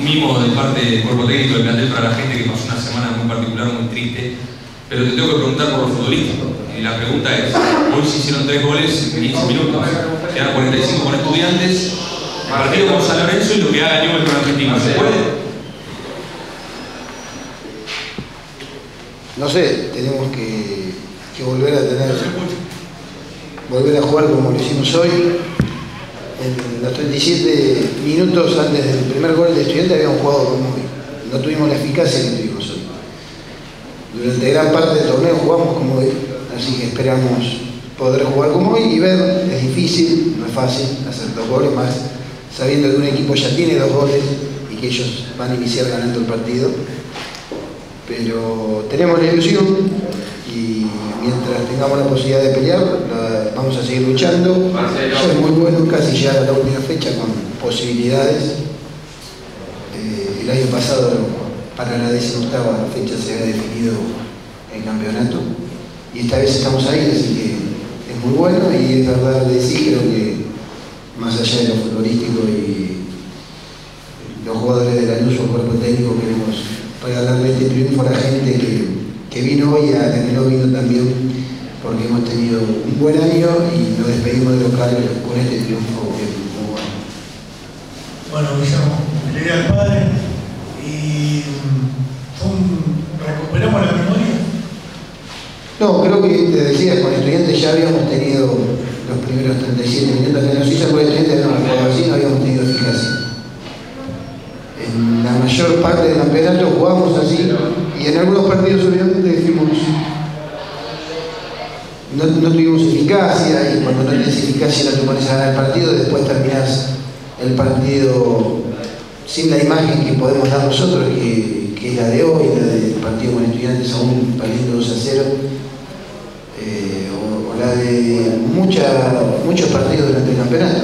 mimo de parte del cuerpo técnico del plantel para la gente que pasó una semana muy particular, muy triste. Pero te tengo que preguntar por los futbolistas. Y la pregunta es, hoy se hicieron 3 goles en 15 minutos. Quedan 45 con Estudiantes, el partido con San Lorenzo y lo que haga Newell's con Argentina. ¿Se puede? No sé, tenemos que volver a jugar como lo hicimos hoy. En los 37 minutos antes del primer gol de Estudiantes habíamos jugado como hoy. No tuvimos la eficacia que tuvimos hoy. Durante gran parte del torneo jugamos como hoy, así que esperamos poder jugar como hoy y ver. Es difícil, no es fácil hacer 2 goles más, sabiendo que un equipo ya tiene 2 goles y que ellos van a iniciar ganando el partido. Pero tenemos la ilusión y mientras tengamos la posibilidad de pelear, vamos a seguir luchando. Ya es muy bueno casi llegar a la última fecha con posibilidades. El año pasado, para la 18ª fecha, se había definido el campeonato y esta vez estamos ahí, así que es muy bueno y es verdad de sí, creo que más allá de lo futbolístico y los jugadores de la luz o el cuerpo técnico queremos regalarle este triunfo a la gente que vino hoy y a la que no vino también, porque hemos tenido un buen año y nos despedimos de local con este triunfo que es muy bueno. Bueno, Guillermo, le di al padre y ¿recuperamos la memoria? No, creo que te decía, con Estudiantes ya habíamos tenido los primeros 37 minutos que nos hizo con Estudiantes, no jugado así, no habíamos tenido eficacia. En la mayor parte del campeonato jugamos así y en algunos partidos obviamente decimos no tuvimos eficacia y cuando no tienes eficacia no te pones a ganar el partido, después terminás el partido sin la imagen que podemos dar nosotros, que es la de hoy, la del partido con Estudiantes aún perdiendo 2-0, o la de muchos partidos durante el campeonato.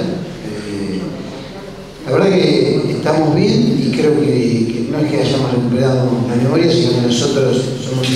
La verdad que estamos bien y creo que no es que hayamos recuperado la memoria, sino que nosotros somos...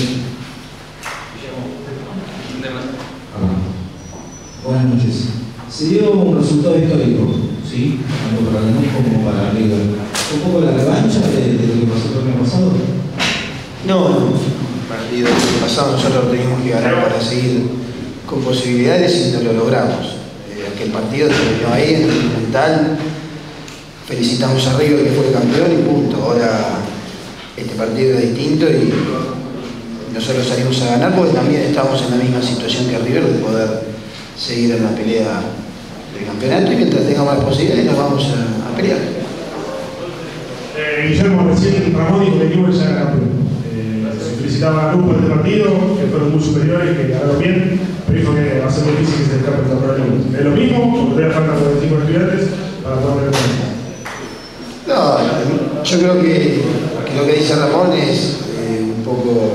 Buenas noches. Se dio un resultado histórico, ¿sí? Tanto para la NUS como para la Liga. ¿Un poco la revancha de lo que pasó el año pasado? No, el partido pasado nosotros teníamos que ganar para seguir con posibilidades y no lo logramos. Aquel partido terminó ahí en el mental. Felicitamos a River que fue campeón y punto. Ahora este partido es distinto y nosotros salimos a ganar porque también estamos en la misma situación que River de poder seguir en la pelea del campeonato y mientras tengamos las posibilidades nos vamos a pelear. Guillermo, recién Ramón dijo que Newell's ya era campeón. Se felicitaba a Luz por este partido, que fueron muy superiores, que ganaron bien, pero dijo que va a ser difícil que se escape el campeonato de Newell's. ¿Es lo mismo o todavía falta 45 estudiantes para poder tener cuenta? No, yo creo que lo que dice Ramón es un poco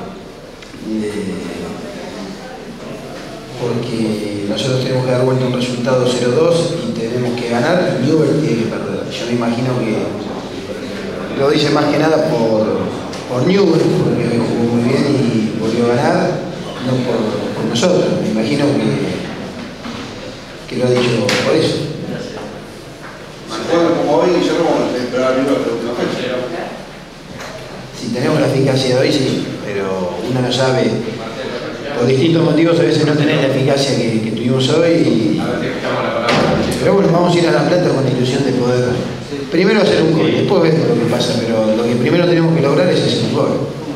porque nosotros tenemos que dar vuelta un resultado 0-2 y tenemos que ganar, Newell's tiene que perder. Yo me imagino que lo dice más que nada por Newell's, porque jugó muy bien y volvió a ganar, no por nosotros. Me imagino que lo ha dicho por eso. Como hoy, Guillermo, esperaba Newell's la última fecha. Si tenemos la eficacia de hoy, sí, pero uno no sabe, por distintos motivos a veces no tenés la eficacia que tuvimos hoy. Pero bueno, vamos a ir a La Plata con la ilusión de poder primero hacer un gol, después vemos lo que pasa, pero lo que primero tenemos que lograr es hacer un gol.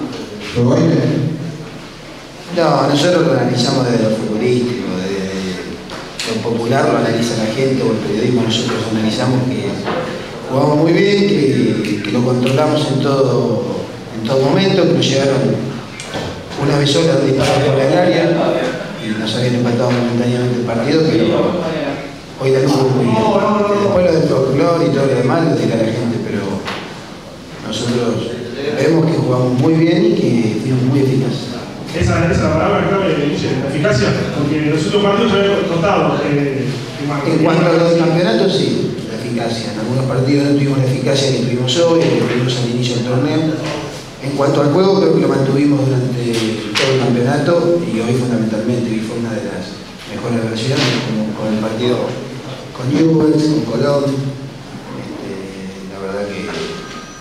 No, nosotros lo analizamos desde lo futbolístico, desde lo popular, lo analiza la gente o el periodismo, nosotros analizamos que jugamos muy bien, que lo controlamos en todo momento, que nos llegaron una vez sola de disparar por el área y nos habían empatado momentáneamente el partido, pero hoy la luz fue muy bien. Después lo del folclore y todo lo demás lo tira la gente, pero nosotros vemos que jugamos muy bien y que fuimos muy eficaces. Esa palabra clave, la eficacia, porque en los otros partidos ya había contado. En cuanto a los campeonatos, sí, la eficacia. En algunos partidos no tuvimos la eficacia que tuvimos hoy, que tuvimos al inicio del torneo. En cuanto al juego, creo que lo mantuvimos durante todo el campeonato y hoy fundamentalmente, y fue una de las mejores versiones, como con el partido con Newell's, con Colón. La verdad que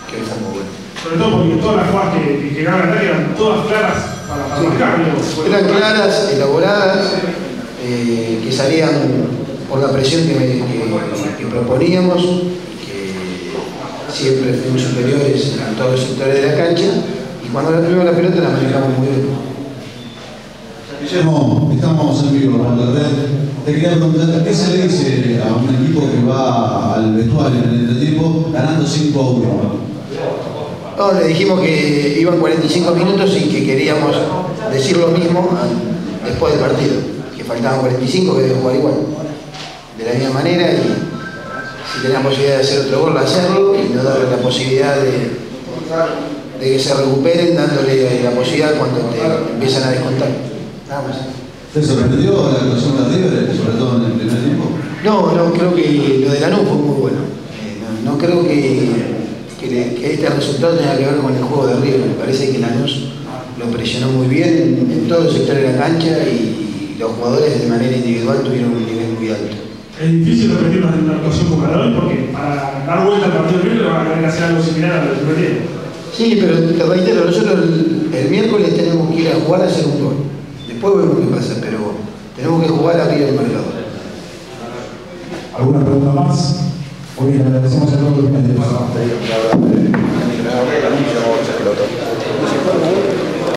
Sobre todo porque todas las jugadas que ganaban el ataque eran todas claras para marcar. Eran claras, elaboradas, que salían por la presión que proponíamos, que siempre fuimos superiores en todos los sectores de la cancha, y cuando la tuvimos la pelota la manejamos muy bien. Guillermo, estamos en vivo por la red. Te quería preguntar, ¿qué se le dice a un equipo que va al vestuario en el entretiempo ganando 5-1? No, le dijimos que iban 45 minutos y que queríamos decir lo mismo después del partido, que faltaban 45, que debían jugar igual, de la misma manera, y si tenían posibilidad de hacer otro gol, hacerlo, y no darle la posibilidad de que se recuperen, dándole la posibilidad cuando te empiezan a descontar. Nada más. ¿Te sorprendió la actuación de River, sobre todo en el primer tiempo? No, creo que lo de Lanús fue muy bueno. No creo que este resultado tenga que ver con el juego de River. Me parece que Lanús lo presionó muy bien en todo el sector de la cancha y los jugadores de manera individual tuvieron un nivel muy alto. Es difícil repetir una actuación como la de hoy porque para dar vuelta al partido de River van a tener que hacer algo similar al del primer tiempo. Sí, pero te reitero, nosotros el miércoles tenemos que ir a jugar a hacer un gol. Después vemos qué pasa, pero tenemos que jugar arriba del marcador. ¿Alguna pregunta más? Hoy le agradecemos a todos los que han